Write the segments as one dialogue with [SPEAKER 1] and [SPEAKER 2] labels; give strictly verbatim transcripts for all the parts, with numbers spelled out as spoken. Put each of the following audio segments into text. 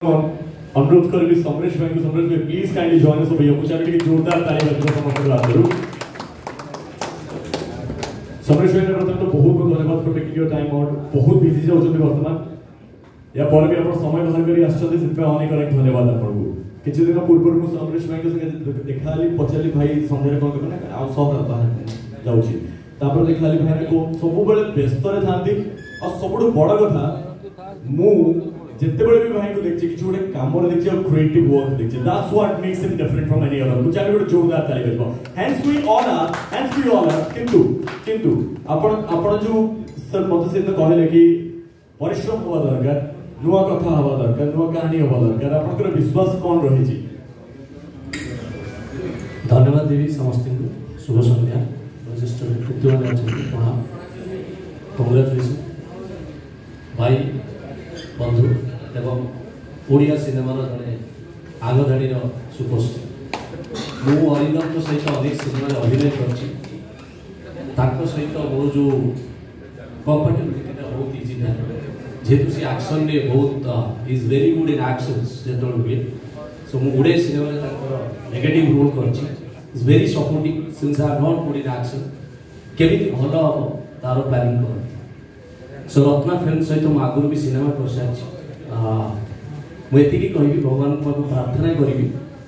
[SPEAKER 1] अनुरोध करी समरेश भाई को समरेश भाई प्लीज काइंडली जॉइन अस भैया मुझे अभी जोरदार ताली बजाओ समस्त आदरू समरेश भाई प्रथम तो बहुत बहुत धन्यवाद for taking your time out बहुत बिजी जाउछन वर्तमान या पर भी आपण समय बाहर करी आछन सिर्फ अनेक अनेक धन्यवाद आपन को किछि दिन पूर्व मु समरेश भाई के संगे देखाली पचाली भाई संध्यारे कोन करना आ सब बाहर जाउछि तापर देखाली भाई को सब बेले व्यस्त रे थांती और सबडु बड़ कथा मु जिते बड़े भी भाई को देखछि कि छोटे काम रे देखछि और क्रिएटिव वर्क देखछि that's what makes him different from any other मुझे भी जोरदार ताली बजाओ hands we honour hands we honour किंतु किंतु आपण आपण जो सर मत से तो कहले कि परिश्रम होवा दरकार नुवा कथा होवा दरकार नुवा कहानी होवा दरकार आपनकर विश्वास कोन रहि छी
[SPEAKER 2] धन्यवाद देवी समस्त को शुभ संध्या रजिस्टर विद्वान अछि प्रणाम कांग्रेचुलेशन भाई बंधु एवं ओडिया सिनेमार जड़े आगधाड़ी सुपरस्टार मु अरिंदम सहित अनेक सिनेमा अभिनय कर सहित मोर जो कंपेटेबिलिटी बहुत इजी था जेहेतु सी एक्शन रे बहुत is very good in actions जेतो हुए सो मु ओडिया सिनेमा नेगेटिव रोल कर is very supporting since I have not good in action केमिति भलो हो तारो प्लानिंग कर सो रत्ना फिल्म सहित मु आगुरी भी सिनेमा कर सारी मुझे कहि भगवान को प्रार्थना करी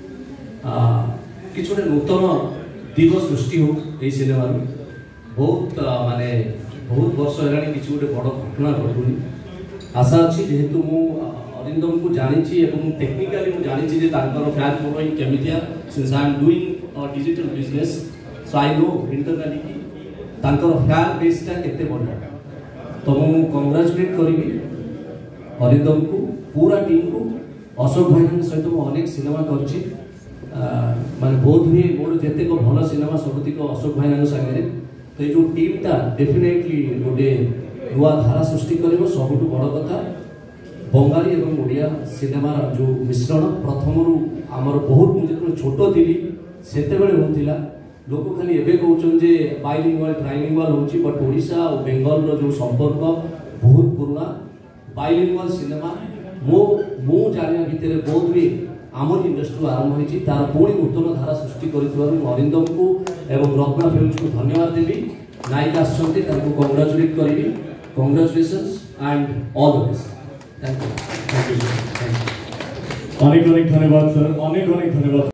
[SPEAKER 2] कि नूतन दिग सृष्टि हो ये सिनेमा बहुत माने बहुत वर्ष है कि गोटे बड़ घटना घटुनी आशा अच्छी जेहेतु मु अरिंदम को जानी टेक्निकाली मुझे जानी फैन फॉलोइंग केमितिया since I am doing digital business so I know internally कि फैन बेसटा केते बढ़िया तो मु कंग्रेचुलेट करी अरिंदम को पूरा टीम को अशोक भाई सहित मुझे अनेक सिनेमा कर माने बहुत भी मोर जेते को भल सिनेमा सबुतिक अशोक भाई सागे तो ये जो टीमटा डेफिनेटली गोटे नुआ धारा सृष्टि कर सबुठ बड़ कथा बंगाली और ओडिया सिनेमार जो मिश्रण प्रथम आमर बहुत मुझे छोट थी से होता लोक खाली एबे कहउछन जे बाइलिंगुअल ट्राइलिंगुअल होची बट ओडिशा और बेंगल रो जो संपर्क बहुत पुराना बाइलिंगुअल सिनेमा मो मो जानिया भितर बहुत भी आमर इंडस्ट्री आरंभ होईची तार पूरी नूतन धारा सृष्टि करितबारु अरिंदम को एवं रत्ना फिल्म्स को धन्यवाद देवी नायिका आछन्ते ताको कांग्रेचुलेट करिवि congratulations and all the best thank you thank you
[SPEAKER 1] अनेक अनेक धन्यवाद सर अनेक अनेक धन्यवाद।